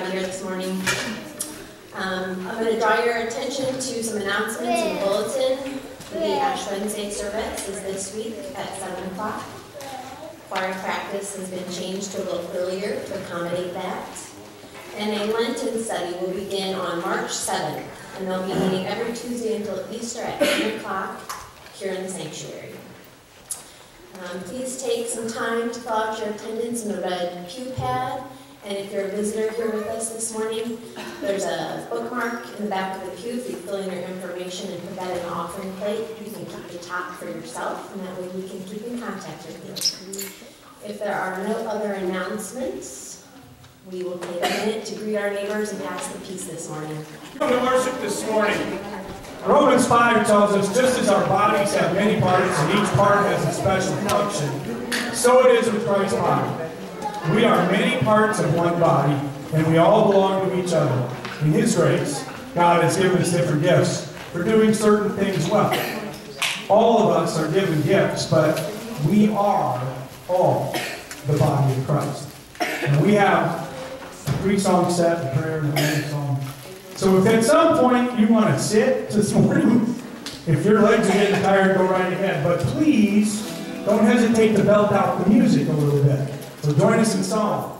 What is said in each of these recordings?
here this morning. I'm going to draw your attention to some announcements in the bulletin. The Ash Wednesday service is this week at 7 o'clock. Choir practice has been changed to a little earlier to accommodate that. And a Lenten study will begin on March 7th, and they'll be meeting every Tuesday until Easter at 10 o'clock here in the sanctuary. Please take some time to fill out your attendance in the red pew pad. And if you're a visitor here with us this morning, there's a bookmark in the back of the pew. If you fill in your information and put that in the offering plate, you can keep the top for yourself, and that way we can keep in contact with you. If there are no other announcements, we will take a minute to greet our neighbors and pass the peace this morning. Come to worship this morning. Romans 5 tells us, just as our bodies have many parts and each part has a special function, so it is with Christ's body. We are many parts of one body, and we all belong to each other. In His grace, God has given us different gifts for doing certain things well. All of us are given gifts, but we are all the body of Christ. And we have a 3-song set, a prayer, and a morning song. So if at some point you want to sit this morning, if your legs are getting tired, go right ahead. But please, don't hesitate to belt out the music a little bit. So join us in song.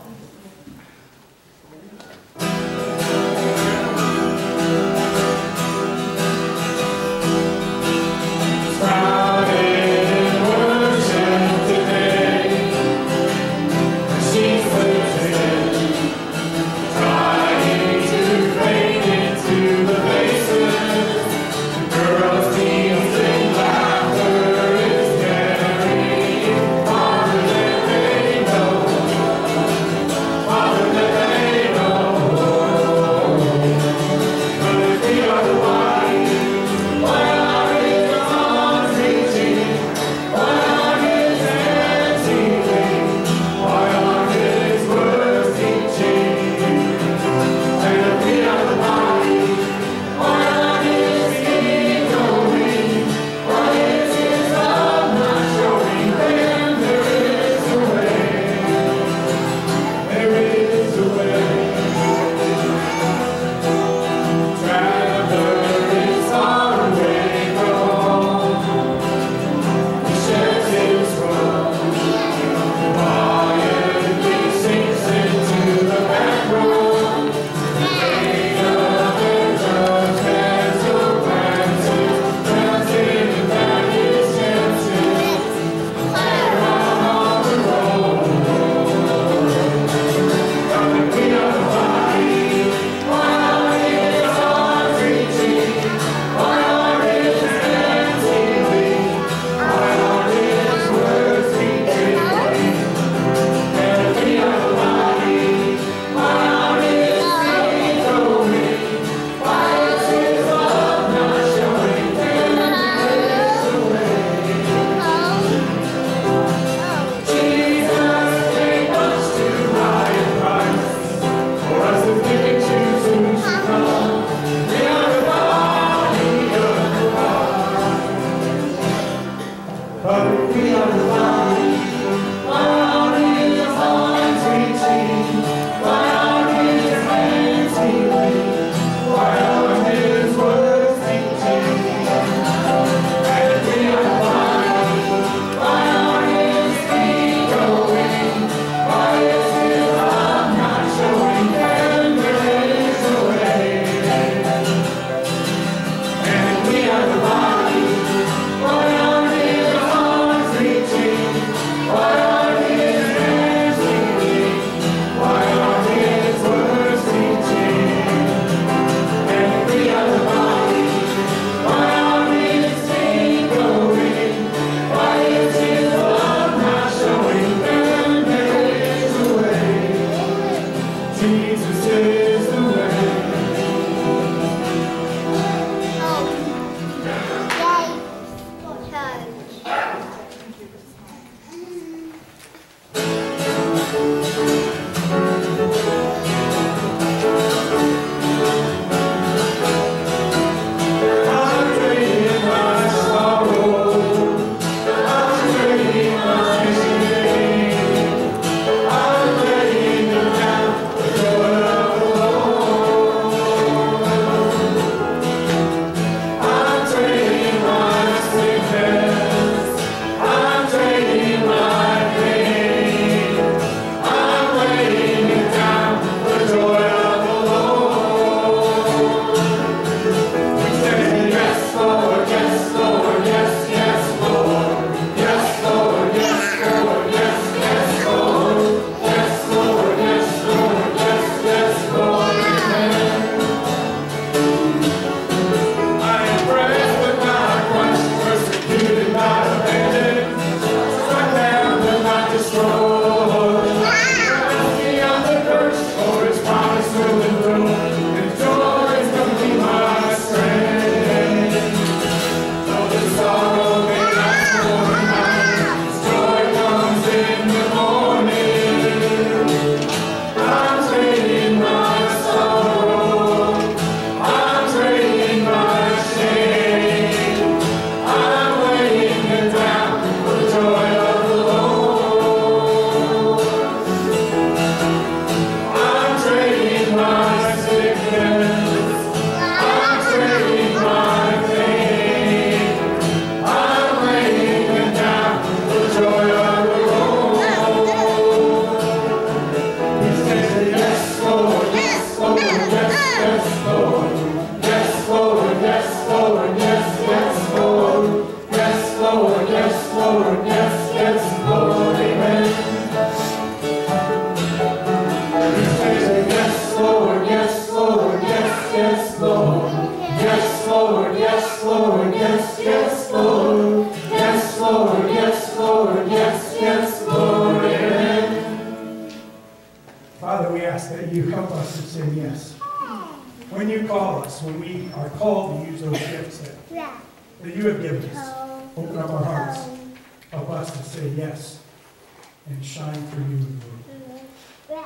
to say yes. When you call us, when we are called to use those gifts that you have given us, open up our hearts. Help us to say yes and shine for you, Lord.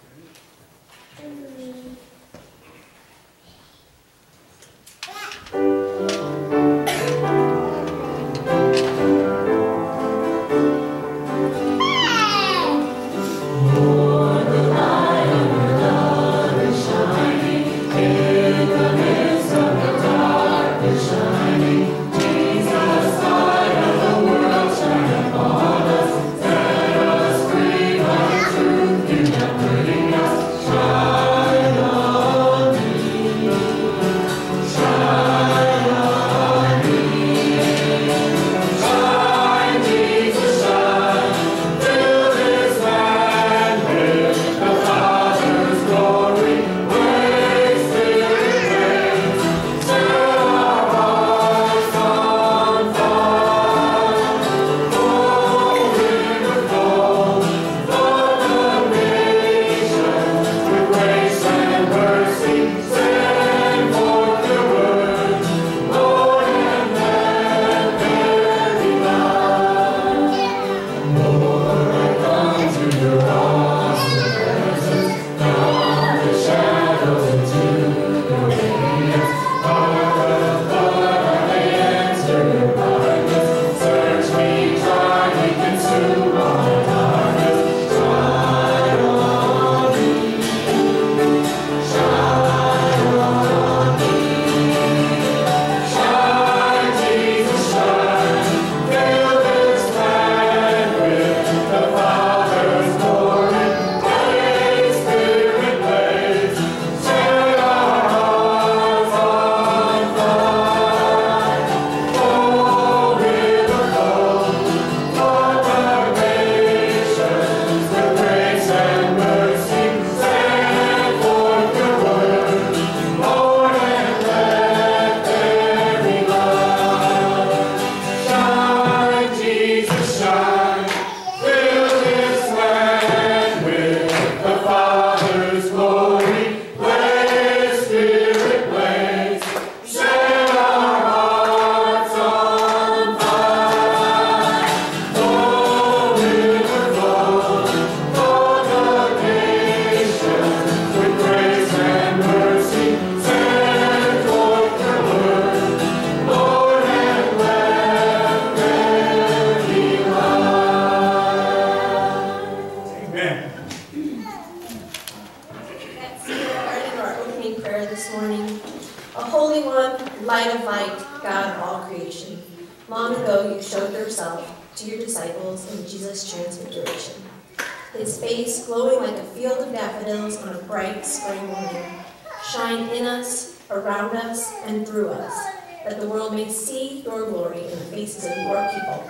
His face glowing like a field of daffodils on a bright spring morning. Shine in us, around us, and through us, that the world may see your glory in the faces of your people,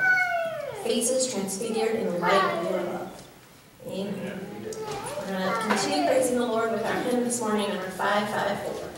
faces transfigured in the light of your love. Amen. We're going to continue praising the Lord with our hymn this morning, number 554.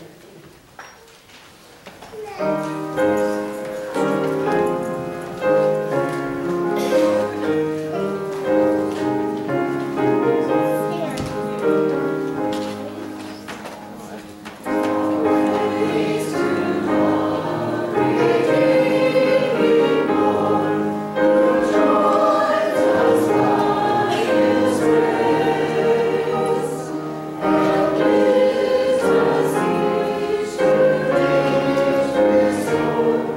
Soul.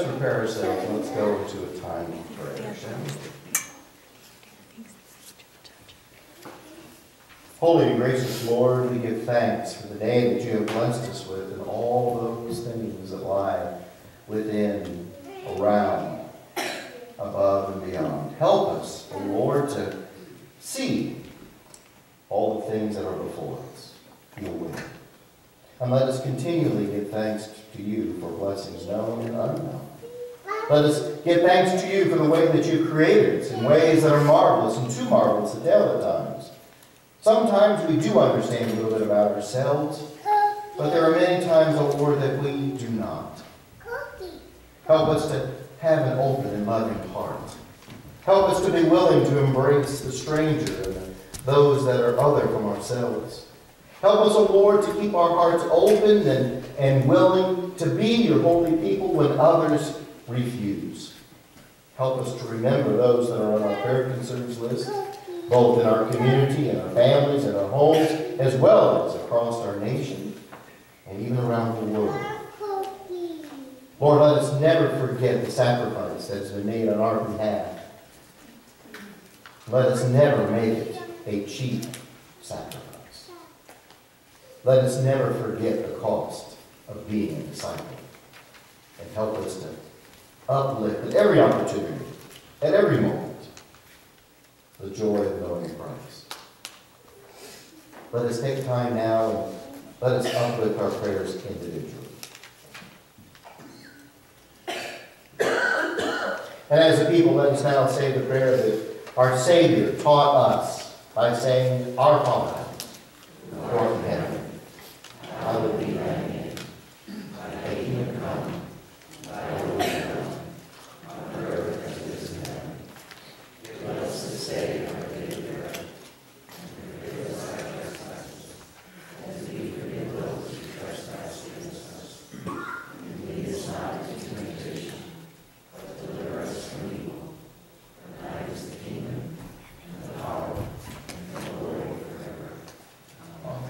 let's prepare ourselves. Let's go into a time of prayer, shall we? Holy and gracious Lord, we give thanks for the day that you have blessed us with and all those things that lie within, around, above, and beyond. Help us, O Lord, to see all the things that are before us, your will. And let us continually give thanks to you for blessings known and unknown. Let us give thanks to you for the way that you created us in ways that are marvelous and too marvelous to tell at times. Sometimes we do understand a little bit about ourselves, but there are many times, O Lord, that we do not. Help us to have an open and loving heart. Help us to be willing to embrace the stranger and those that are other from ourselves. Help us, O Lord, to keep our hearts open and willing to be your holy people when others refuse. Help us to remember those that are on our prayer concerns list, both in our community, in our families, in our homes, as well as across our nation and even around the world. Lord, let us never forget the sacrifice that has been made on our behalf. Let us never make it a cheap sacrifice. Let us never forget the cost of being a disciple. And help us to uplift at every opportunity, at every moment, the joy of knowing Christ. Let us take time now and let us uplift our prayers individually. And as a people, let us now say the prayer that our Savior taught us by saying, Our Father, who art in heaven, hallowed be thy name. Thy kingdom come, thy will be done, on earth as it is in heaven. Give us this day our daily bread, and forgive us our trespasses, as we forgive those who trespass against us. And lead us not into temptation, but deliver us from evil. For thine is the kingdom, and the power, and the glory forever. Amen.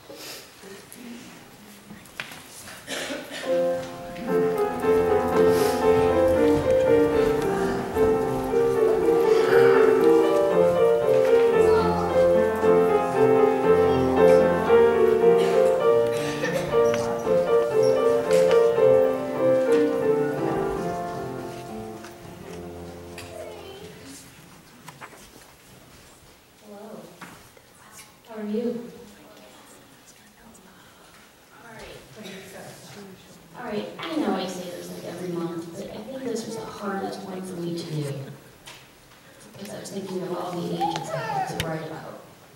Hello. How are you? All right, I know I say this like every month, but I think this was the hardest one for me to do. Because I was thinking of all the ages I had to write about.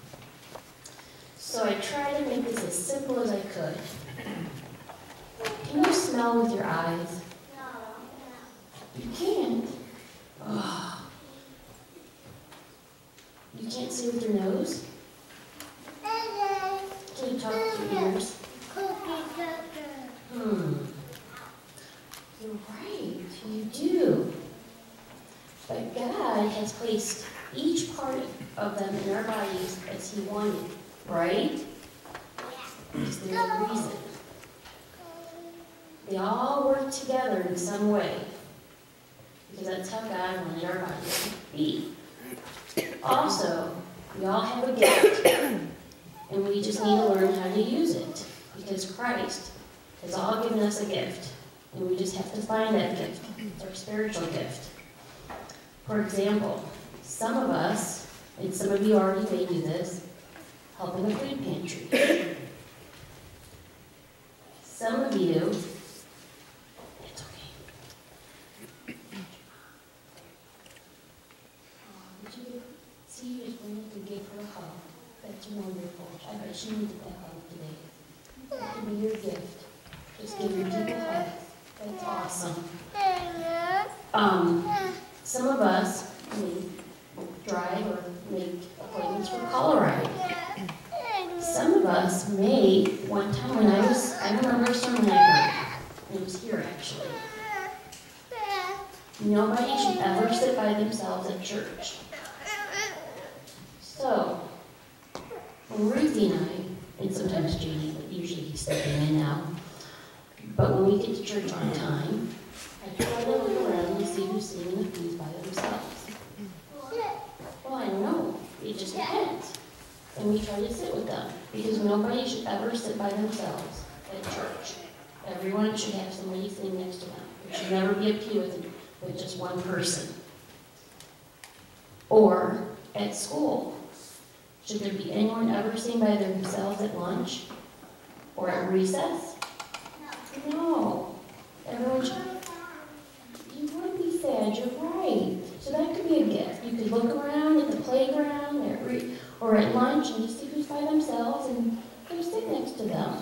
So I tried to make this as simple as I could. Can you smell with your eyes? You can't. Oh. You can't see with your nose? Can you talk with your ears? You're right, you do. But God has placed each part of them in our bodies as He wanted, right? Because there's a reason. They all work together in some way. Because that's how God wanted our bodies to be. Also, we all have a gift, and we just need to learn how to use it, because Christ has all given us a gift, and we just have to find that gift. It's our spiritual gift. For example, some of us, and some of you already may do this, help in the food pantry. Some of you, it's okay. Did you see you just wanted to give her a hug? That's wonderful. I bet she needed that hug today. That could be your gift. Just give your people hugs. That's awesome. Some of us may drive or make appointments for call ride. Some of us may, one time when I remember a sermon I heard, and it was here actually. Nobody should ever sit by themselves at church. So, when Ruthie and I, and sometimes Janie, but usually he's stepping in now, but when we get to church on time, I try to look around and see who's sitting in the pews by themselves. Well, I don't know. It just depends. And we try to sit with them, because nobody should ever sit by themselves at church. Everyone should have somebody sitting next to them. There should never be a pew with just one person. Or at school. Should there be anyone ever sitting by themselves at lunch? Or at recess? No. Everyone should. You would be sad, you're right. So that could be a gift. You could look around at the playground or at lunch and just see who's by themselves and just sit next to them.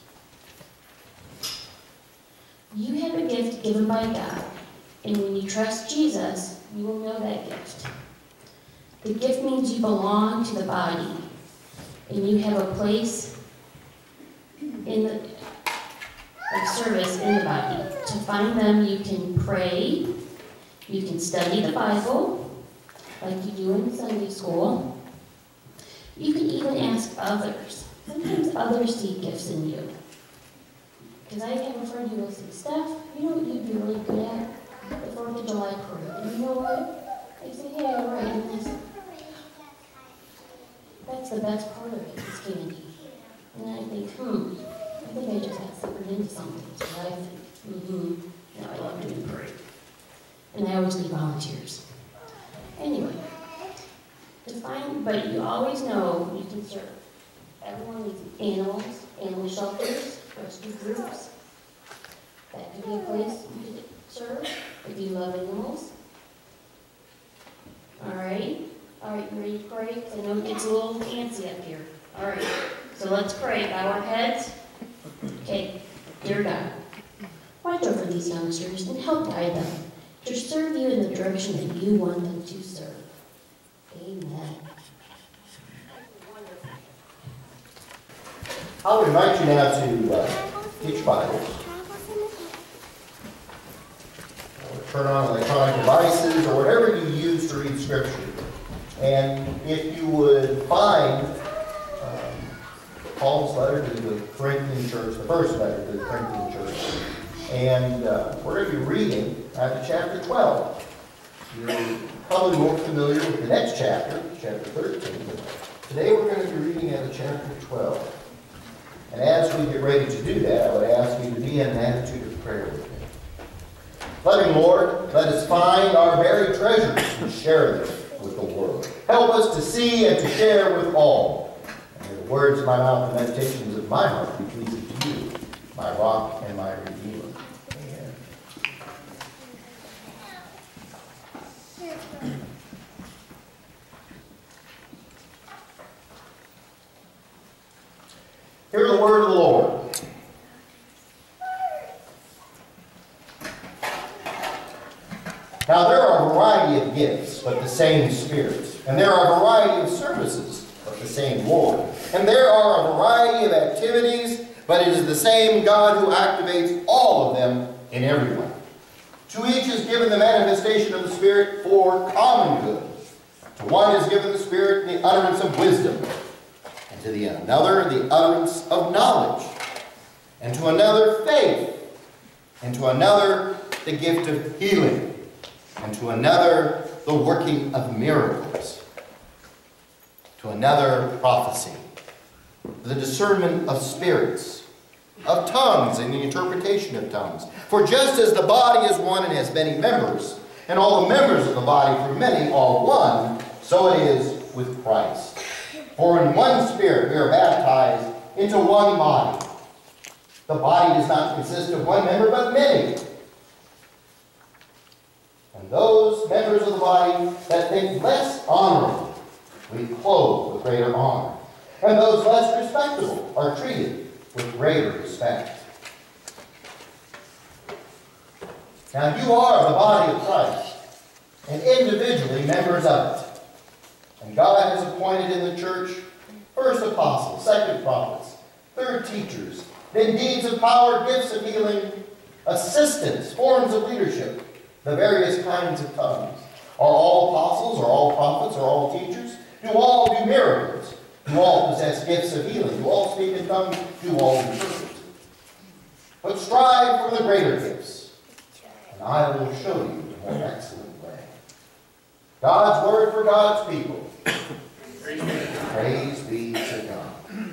You have a gift given by God, and when you trust Jesus, you will know that gift. The gift means you belong to the body, and you have a place in the service in the body. To find them, you can pray, you can study the Bible, like you do in Sunday school. You can even ask others. Sometimes others see gifts in you. Because I have a friend who will say, Steph, you know what you'd be really good at? The 4th of July parade. And you know what? I say, yeah, right. And I say, that's the best part of it, is candy. And I think, I think I just got suckered into something. So I think, now I love doing parade. And I always need volunteers. Anyway, but you always know you can serve. Everyone needs animals, animal shelters, rescue groups. That could be a place you could serve if you love animals. All right, you ready to pray? Because I know it gets a little fancy up here. All right, so let's pray. Bow our heads. Okay, dear God, watch over these youngsters and help guide them to serve you in the direction that you want them to serve. Amen. I'll invite you now to get your Bibles. Turn on electronic devices or whatever you use to read Scripture. And if you would find Paul's letter to the Corinthian church, the first letter to the Corinthian church, and we're going to be reading out of chapter 12. You're probably more familiar with the next chapter, chapter 13, but today we're going to be reading out of chapter 12. And as we get ready to do that, I would ask you to be in an attitude of prayer with me. Loving Lord, let us find our very treasures and share them with the world. Help us to see and to share with all. And may the words of my mouth and meditations of my heart be pleasing to you, my rock and my redeemer. Amen. Hear the word of the Lord. Now there are a variety of gifts, but the same Spirit. And there are a variety of services, but the same Lord. And there are a variety of activities, but it is the same God who activates all of them in everyone. To each is given the manifestation of the Spirit for common good. To one is given the Spirit the utterance of wisdom, and to another the utterance of knowledge, and to another faith, and to another the gift of healing, and to another the working of miracles, to another prophecy, the discernment of spirits, of tongues and the interpretation of tongues. For just as the body is one and has many members, and all the members of the body through many are one, so it is with Christ. For in one Spirit we are baptized into one body. The body does not consist of one member, but many. And those members of the body that think less honorable, we clothe with greater honor. And those less respectable are treated with greater respect. Now you are the body of Christ, and individually members of it. And God has appointed in the church first apostles, second prophets, third teachers, then deeds of power, gifts of healing, assistants, forms of leadership, the various kinds of tongues. Are all apostles, are all prophets, are all teachers? Do all do miracles? Do all possess gifts of healing? Do all speak in tongues? Do all interpret? But strive for the greater gifts. I will show you the more excellent way. God's word for God's people. Praise be to God.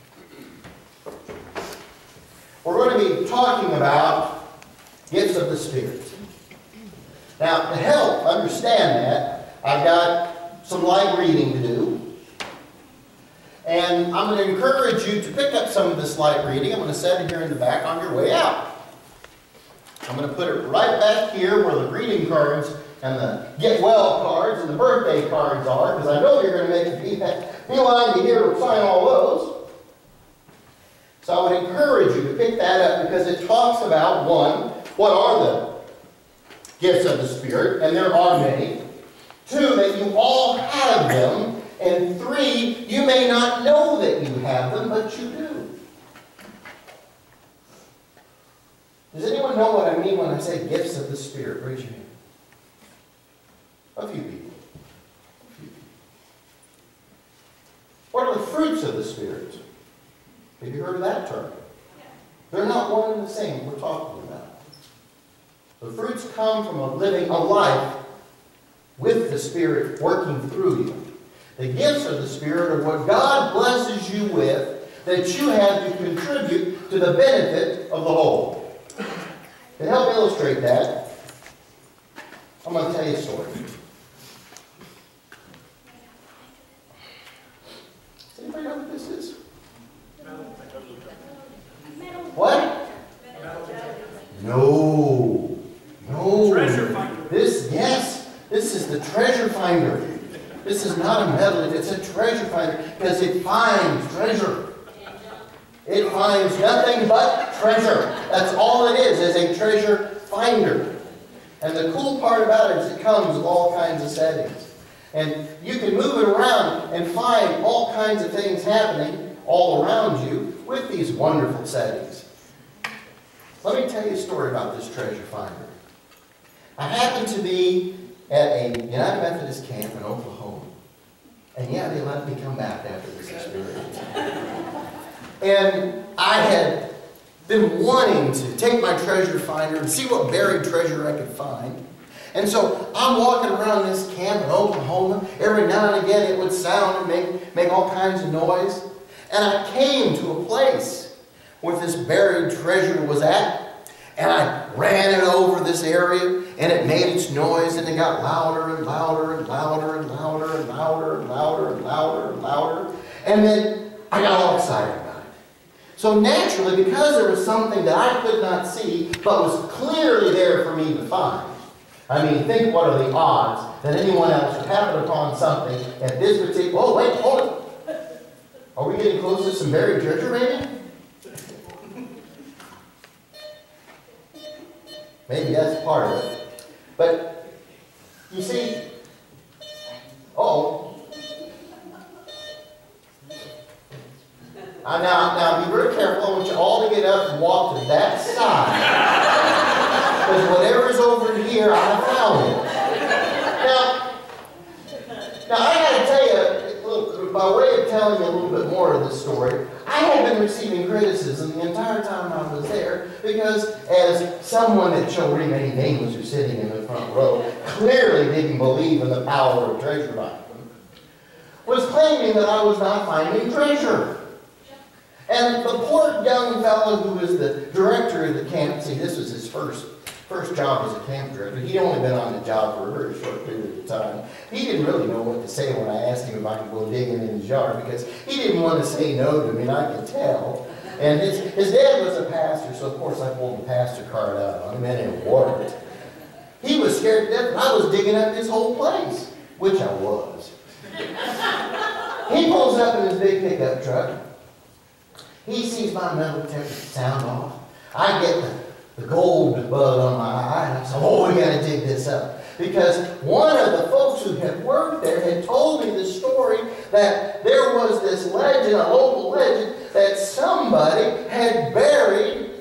We're going to be talking about gifts of the Spirit. Now, to help understand that, I've got some light reading to do. And I'm going to encourage you to pick up some of this light reading. I'm going to set it here in the back on your way out. I'm going to put it right back here where the greeting cards and the get well cards and the birthday cards are, because I know you're going to make a beeline to here to sign all those. So I would encourage you to pick that up because it talks about, one, what are the gifts of the Spirit, and there are many. Two, that you all have them. And three, you may not know that you have them, but you do. Does anyone know what I mean when I say gifts of the Spirit? Raise your hand. A few people. What are the fruits of the Spirit? Have you heard of that term? They're not one and the same we're talking about. The fruits come from living a life with the Spirit working through you. The gifts of the Spirit are what God blesses you with that you have to contribute to the benefit of the whole. To help illustrate that, I'm going to tell you a story. Does anybody know what this is? What? No. No. Treasure finder. This is the treasure finder. This is not a medal, it's a treasure finder because it finds treasure. It finds nothing but treasure. That's all it is a treasure finder. And the cool part about it is it comes with all kinds of settings. And you can move it around and find all kinds of things happening all around you with these wonderful settings. Let me tell you a story about this treasure finder. I happened to be at a United Methodist camp in Oklahoma. And yeah, they let me come back after this experience. And I had been wanting to take my treasure finder and see what buried treasure I could find. And so I'm walking around this camp in Oklahoma. Every now and again it would sound and make all kinds of noise. And I came to a place where this buried treasure was at. And I ran it over this area, and it made its noise, and it got louder and louder and louder and louder and louder and louder and louder and louder. And then I got all excited about it. So naturally, because there was something that I could not see, but was clearly there for me to find. I mean, think what are the odds that anyone else would happen upon something at this particular... Oh, wait, hold it. Are we getting close to some buried treasure, maybe? Maybe that's part of it. But, you see, now be very careful. I want you all to get up and walk to that side. Because whatever's over here, I found it. Now I got to tell you, by way of telling you a little bit more of this story, I had been receiving criticism the entire time I was there because as someone that shall remain nameless who's sitting in the front row clearly didn't believe in the power of treasure finding, was claiming that I was not finding treasure. And the poor young fellow who was the director of the camp, see, this was his first job as a camp director. He'd only been on the job for a very short period of time. He didn't really know what to say when I asked him if I could go digging in his yard because he didn't want to say no to me, and I could tell. And his dad was a pastor, so of course I pulled the pastor card out on him, and it worked. He was scared to death, and I was digging up his whole place, which I was. He pulls up in his big pickup truck. He sees my metal detector sound off. I get the gold bug on my eye, and I said, oh, we got to dig this up. Because one of the folks who had worked there had told me the story that there was this legend, a local legend, that somebody had buried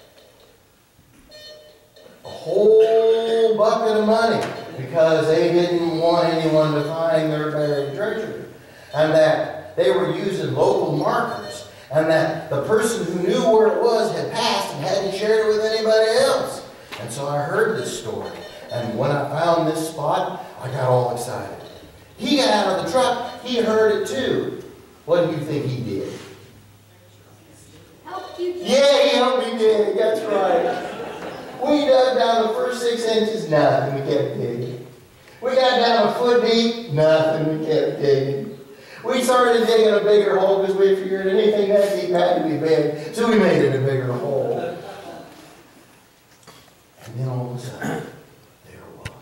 a whole bucket of money because they didn't want anyone to find their buried treasure. And that they were using local markers. And that the person who knew where it was had passed and hadn't shared it with anybody else. And so I heard this story. And when I found this spot, I got all excited. He got out of the truck. He heard it too. What do you think he did? Help you. Yeah, he helped me dig. That's right. We dug down the first 6 inches, nothing. We kept digging. We got down a foot deep, nothing. We kept digging. We started digging a bigger hole because we figured anything that deep had to be big. So we made it a bigger hole. And then all of a sudden, there it was.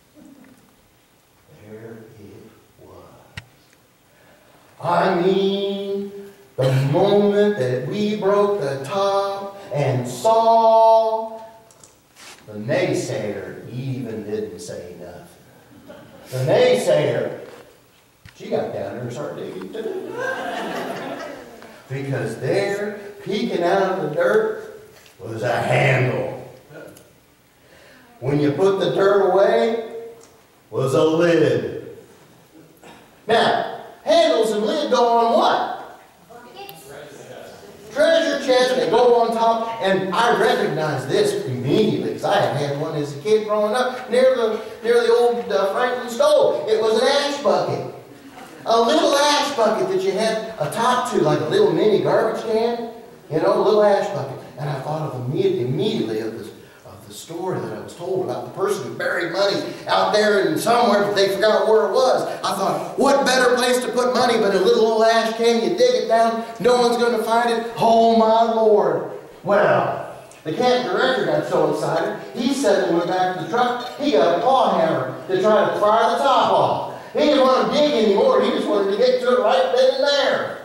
There it was. I mean, the moment that we broke the top and saw, the naysayer even didn't say nothing. The naysayer, she got down there and started digging too. Because there, peeking out of the dirt, was a handle. When you put the dirt away, was a lid. Now, handles and lid go on what? Treasure chest. They go on top, and I recognize this immediately because I had one as a kid growing up near the old Franklin stove. It was an ash bucket, a little ash bucket that you had a top to, like a little mini garbage can. You know, a little ash bucket. And I thought of immediately of the story that I was told about the person who buried money out there and somewhere, but they forgot where it was. I thought, what better place to put money but a little old ash can? You dig it down, no one's going to find it. Oh my Lord. Well, the camp director got so excited, he suddenly went back to the truck. He got a claw hammer to try to fire the top off. He didn't want to dig anymore. He just wanted to get to it right then and there.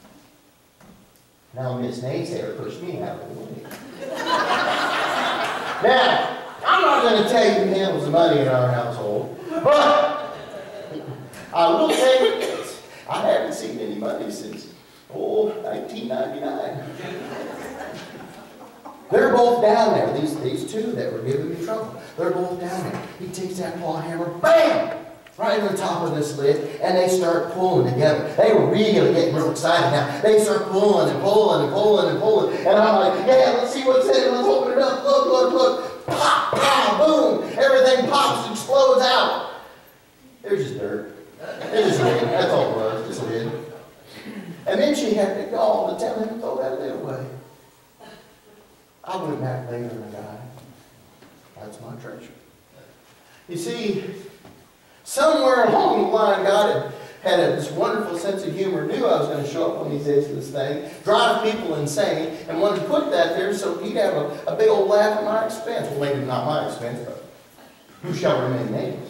Now Miss Naysayer pushed me out of the way. Now, I'm not going to tell you who handles the money in our household, but I will tell you this. I haven't seen any money since, 1999. They're both down there, these two that were giving me trouble. They're both down there. He takes that claw hammer, bam! Right on the top of this lid, and they start pulling together. They were really getting real excited now. They start pulling and pulling and pulling and pulling. And I'm like, yeah, let's see what's in it. Let's open it up. Look, look, look. Pop, pow, boom. Everything pops and explodes out. There's just dirt. It's just lid. That's all it was, just lid. And then she had the gall to tell him to throw that lid away. I went back later and died. That's my treasure. You see, somewhere along the line, God had this wonderful sense of humor, knew I was going to show up on these days of this thing, drive people insane, and wanted to put that there so he'd have a big old laugh at my expense. Well, maybe not my expense, but who shall remain nameless.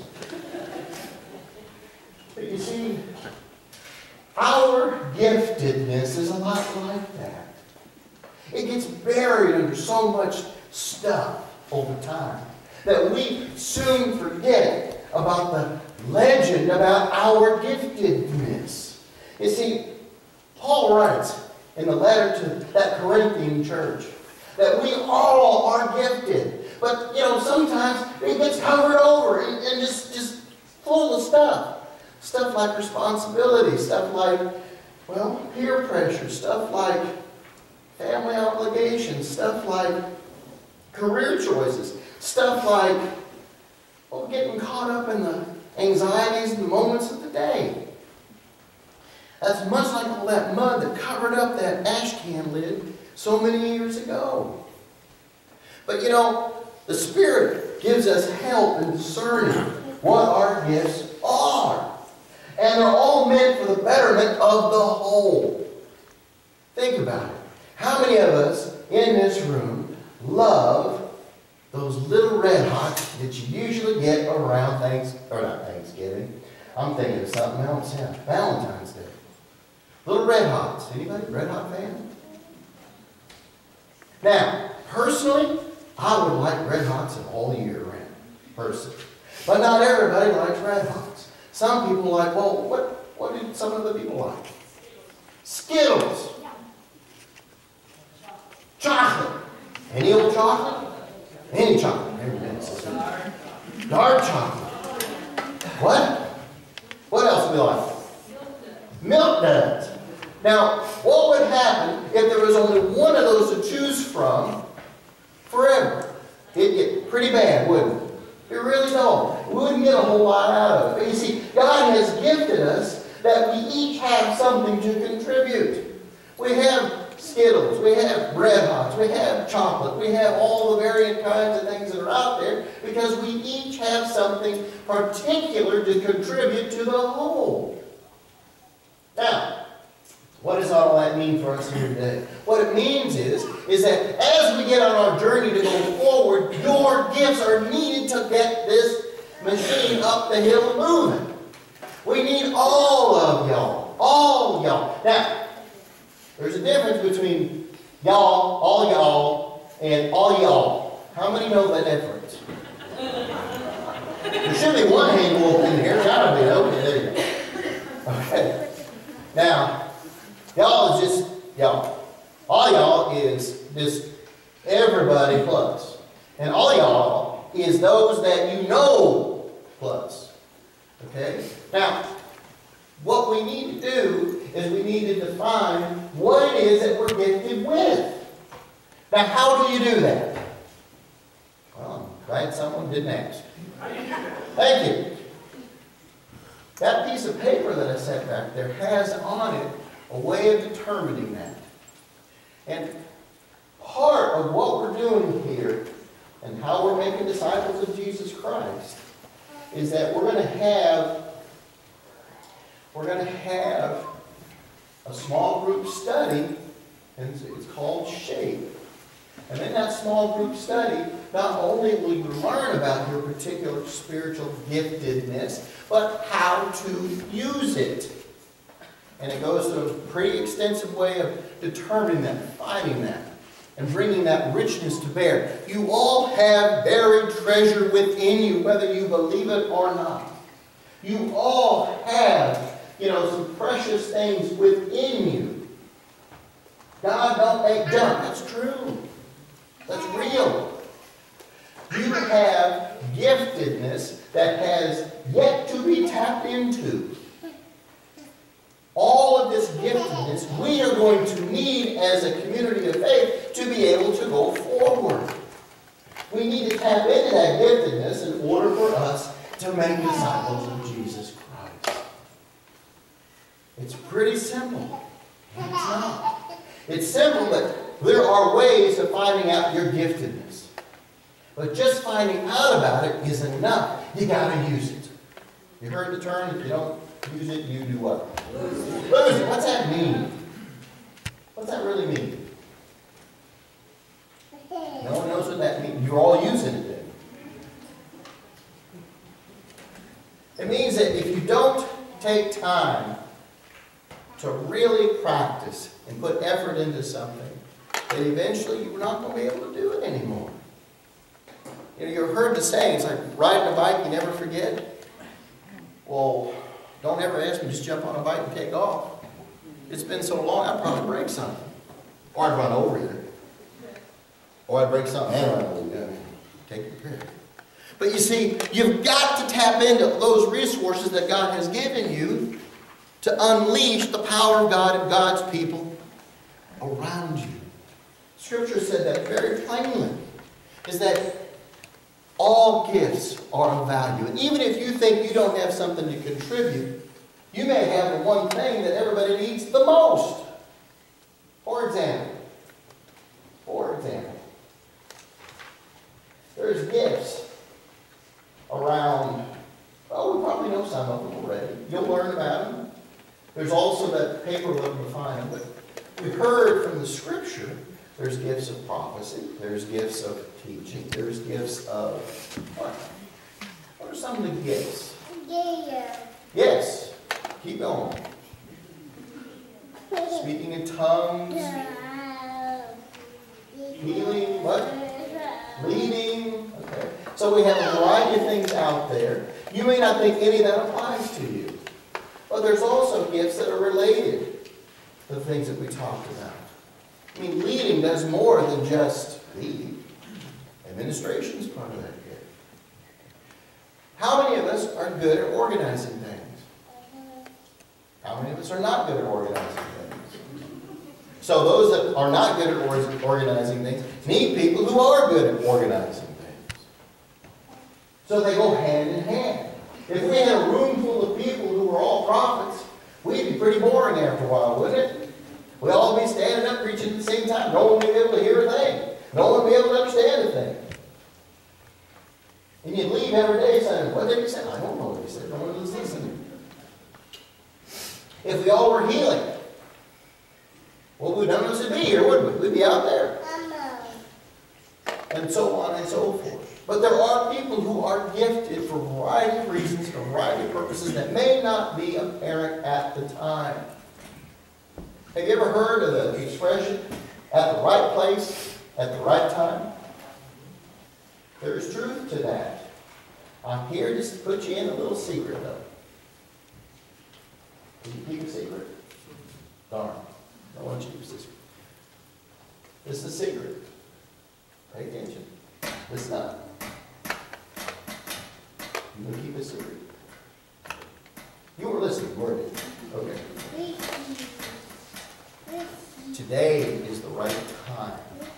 But you see, our giftedness is a lot like that. It gets buried under so much stuff over time that we soon forget about the legend about our giftedness. You see, Paul writes in the letter to that Corinthian church that we all are gifted. But, sometimes it gets covered over and just full of stuff. Stuff like responsibility, stuff like, peer pressure, stuff like family obligations, stuff like career choices, stuff like getting caught up in the anxieties and the moments of the day. That's much like all that mud that covered up that ash can lid so many years ago. But the Spirit gives us help in discerning what our gifts are. And they're all meant for the betterment of the whole. Think about it. How many of us in this room love those little red hots that you usually get around not Thanksgiving. I'm thinking of something else. Yeah, Valentine's Day. Little red hots. Anybody red hot fan? Now, personally, I would like red hots all year round. Personally. But not everybody likes red hots. Some people like, what do some of the people like? Skittles. Chocolate. Any old chocolate? Any chocolate. Dark chocolate. What? What else do we like? Milk duds. Now, what would happen if there was only one of those to choose from forever? It'd get pretty bad, wouldn't it? It really don't. We wouldn't get a whole lot out of it. But you see, God has gifted us that we each have something to contribute. We have Skittles, we have Red Hots, we have chocolate, we have all the various kinds of things that are out there because we each have something particular to contribute to the whole. Now, what does all that mean for us here today? What it means is that as we get on our journey to go forward, your gifts are needed to get this machine up the hill and moving. We need all of y'all. All y'all. Now, there's a difference between y'all, and all y'all. How many know the difference? There should be one hand wolf in here. Gotta be. Okay, there you go. Okay. Now, y'all is just y'all. All y'all is just everybody plus. And all y'all is those that you know plus. Okay? Now, what we need to do is we need to define what it is that we're gifted with. Now, how do you do that? Well, I'm glad someone didn't ask. Thank you. That piece of paper that I set back there has on it a way of determining that. And part of what we're doing here and how we're making disciples of Jesus Christ is that we're going to have a small group study, and it's called SHAPE. And in that small group study, not only will you learn about your particular spiritual giftedness, but how to use it. And it goes through a pretty extensive way of determining that, finding that, and bringing that richness to bear. You all have buried treasure within you, whether you believe it or not. You all have, some precious things within you. God don't make junk. That's true. That's real. You have giftedness that has yet to be tapped into. All of this giftedness we are going to need as a community of faith to be able to go forward. We need to tap into that giftedness in order for us to make disciples of Jesus Christ. It's pretty simple. It's not. It's simple, but there are ways of finding out your giftedness. But just finding out about it isn't enough. You got to use it. You heard the term, if you don't use it, you do what? Lose it. What's that mean? What's that really mean? No one knows what that means. You're all using it then. It means that if you don't take time to really practice and put effort into something, then eventually you're not going to be able to do it anymore. You've heard the saying, it's like riding a bike, you never forget. Well, don't ever ask me, just jump on a bike and take off. It's been so long, I'd probably break something. Or I'd run over you. Or I'd break something and run over you. Take your pick. But you see, you've got to tap into those resources that God has given you to unleash the power of God and God's people around you. Scripture said that very plainly, is that all gifts are of value. And even if you think you don't have something to contribute, you may have the one thing that everybody needs the most. For example, there's gifts around, well, we probably know some of them already. You'll learn about them. There's also that paperwork to find them. But we've heard from the Scripture, there's gifts of prophecy, there's gifts of teaching, there's gifts of what? What are some of the gifts? Yes. Keep going. Speaking in tongues. Healing. What? Leading. Okay. So we have a variety of things out there. You may not think any of that applies to you. But there's also gifts that are related to the things that we talked about. I mean, leading does more than just lead. Administration is part of that gift. How many of us are good at organizing things? How many of us are not good at organizing things? So those that are not good at organizing things need people who are good at organizing things. So they go hand in hand. If we had a room full of people who were all prophets, we'd be pretty boring after a while, wouldn't it? We'd all be standing up preaching at the same time. No one would be able to hear a thing. No one would be able to understand a thing. And you'd leave every day saying, what did he say? I don't know what he said. No one was listening. If we all were healing, well, none of us would be here, would we? We'd be out there. And so on and so forth. But there are people who are gifted for a variety of reasons, for a variety of purposes that may not be apparent at the time. Have you ever heard of the expression, at the right place, at the right time? There's truth to that. I'm here just to put you in a little secret, though. Can you keep a secret? Darn. I want you to keep a secret. This is a secret. Pay attention. Listen up. You want to keep a secret? You were listening, weren't you? Okay. Today is the right time.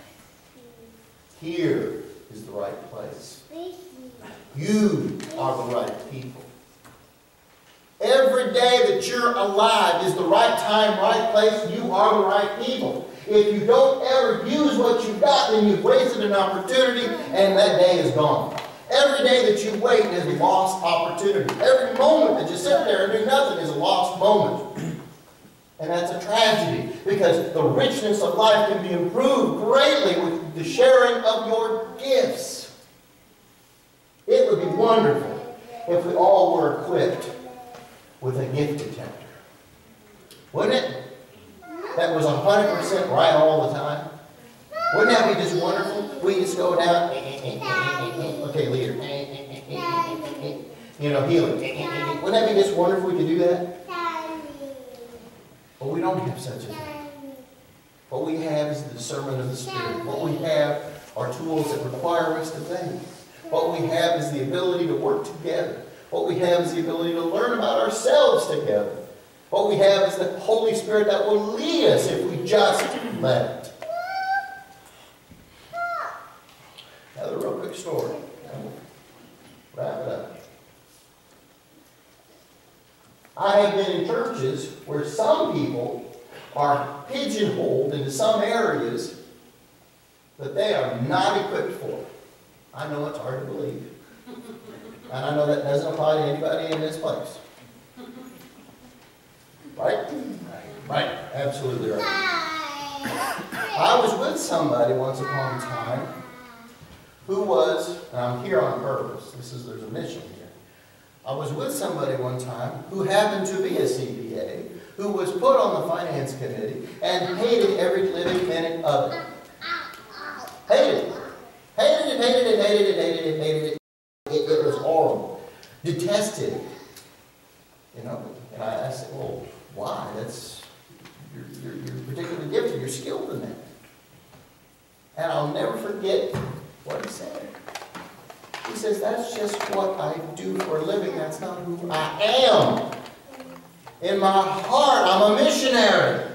Here is the right place. You are the right people. Every day that you're alive is the right time, right place. You are the right people. If you don't ever use what you've got, then you've wasted an opportunity and that day is gone. Every day that you wait is a lost opportunity. Every moment that you sit there and do nothing is a lost moment. And that's a tragedy, because the richness of life can be improved greatly with the sharing of your gifts. It would be wonderful if we all were equipped with a gift detector. Wouldn't it? That was 100% right all the time. Wouldn't that be just wonderful? We just go down, okay, leader, you know, healing. Wouldn't that be just wonderful if we could do that? But we don't have such a thing. What we have is the discernment of the Spirit. What we have are tools that require us to think. What we have is the ability to work together. What we have is the ability to learn about ourselves together. What we have is the Holy Spirit that will lead us if we just let it. Another real quick story. Wrap it up. I have been in churches where some people are pigeonholed into some areas that they are not equipped for. I know it's hard to believe. And I know that doesn't apply to anybody in this place. Right? Right. Absolutely right. I was with somebody once upon a time who was, and I'm here on purpose, there's a mission here. I was with somebody one time who happened to be a CPA, who was put on the finance committee and hated every living minute of it. Hated it. Hated it, hated it, hated it, hated it, hated it. It was horrible. Detested it. You know, and I said, well, why? You're particularly gifted, you're skilled in that. And I'll never forget what he said. He says, that's just what I do for a living. That's not who I am. In my heart, I'm a missionary.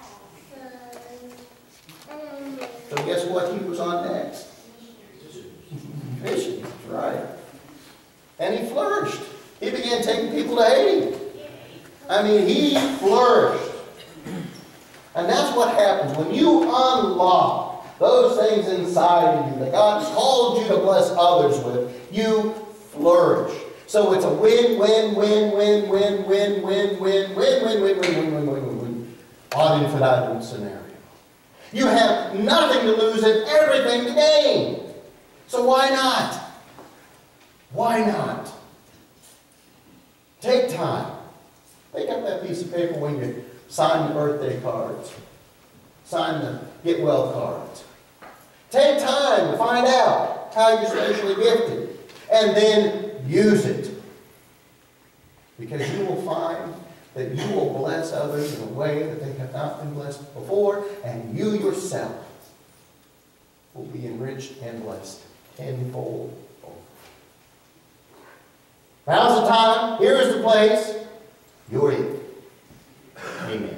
So guess what he was on next? Mission, that's right. And he flourished. He began taking people to Haiti. I mean, he flourished. And that's what happens when you unlock those things inside of you that God has called you to bless others with. You flourish. So it's a win, win, win, win, win, win, win, win, win, win, win, win, win, win, win, win, ad infinitum scenario. You have nothing to lose and everything to gain. So why not? Why not? Take time. Pick up that piece of paper when you sign the birthday cards. Sign the get well cards. Take time to find out how you're spiritually gifted. And then use it. Because you will find that you will bless others in a way that they have not been blessed before. And you yourself will be enriched and blessed tenfold. Now's the time. Here is the place. You're it. Amen.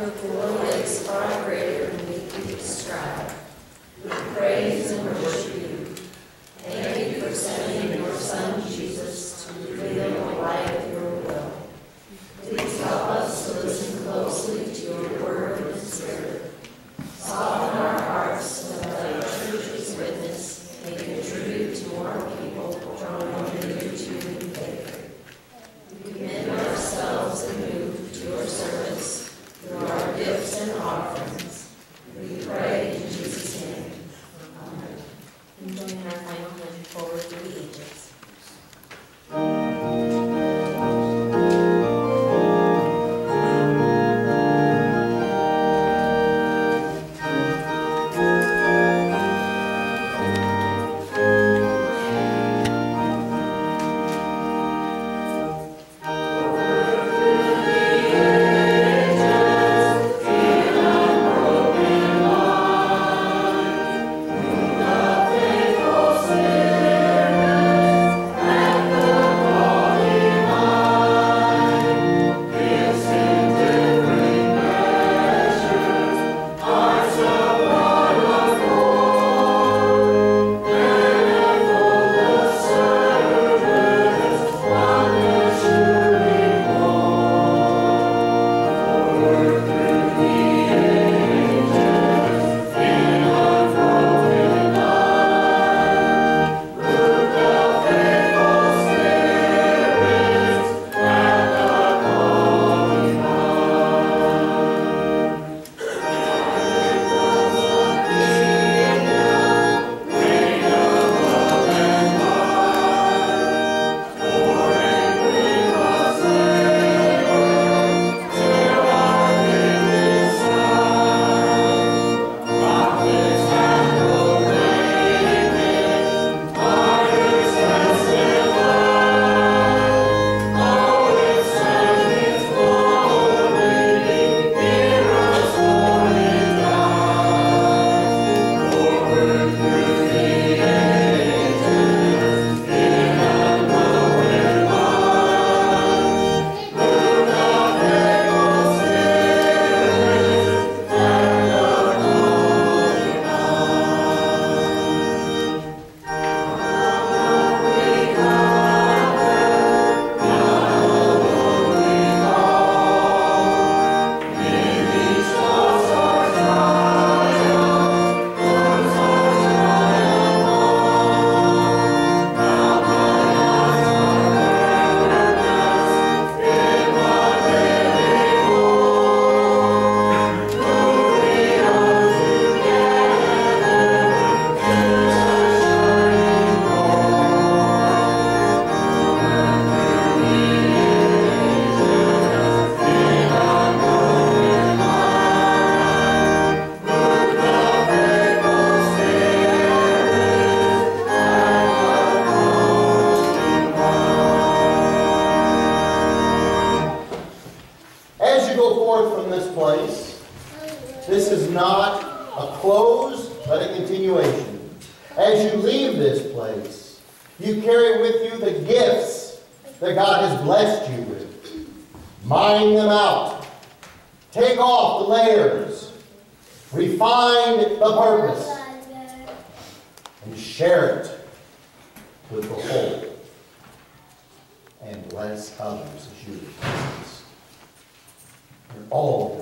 Your glory is far greater than we can describe. We praise and worship you. Thank you for sending your Son, Jesus, to reveal the light of your will. Please help us to listen closely to your word and spirit. Soften our hearts so that our church's witness may contribute to more people drawn near to you in faith. We commit ourselves anew to your service through our gifts and offerings. We pray in Jesus' name. Amen. And join in our final hymn, Forward Through the Ages. And bless others as you do. In all